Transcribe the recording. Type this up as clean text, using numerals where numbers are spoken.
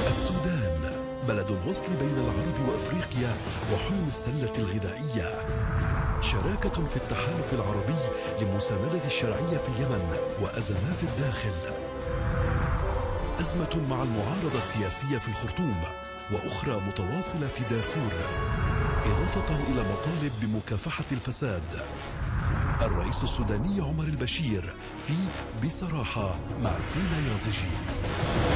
السودان بلد الوصل بين العرب وأفريقيا وحلم السلة الغذائية. شراكة في التحالف العربي لمساندة الشرعية في اليمن وأزمات الداخل. أزمة مع المعارضة السياسية في الخرطوم وأخرى متواصلة في دارفور، إضافة إلى مطالب بمكافحة الفساد. الرئيس السوداني عمر البشير في بصراحة مع سينا يازجي.